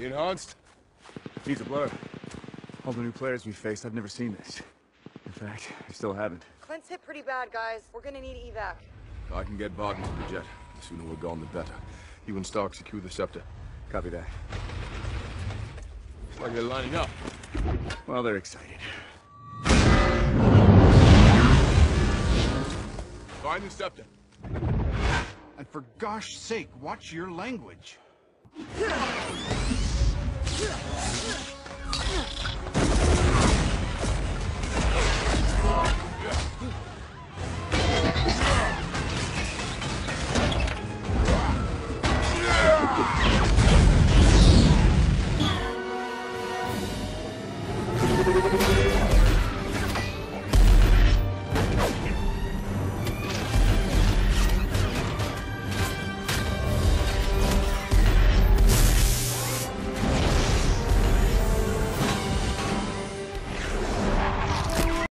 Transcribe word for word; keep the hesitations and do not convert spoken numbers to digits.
Enhanced? Needs a blur. All the new players we faced, I've never seen this. In fact, I still haven't. Clint's hit pretty bad, guys. We're gonna need evac. I can get Varden to the jet. The sooner we're gone, the better. You and Stark secure the scepter. Copy that. It's like they're lining up. Well, they're excited. Find the scepter. And for gosh sake, watch your language.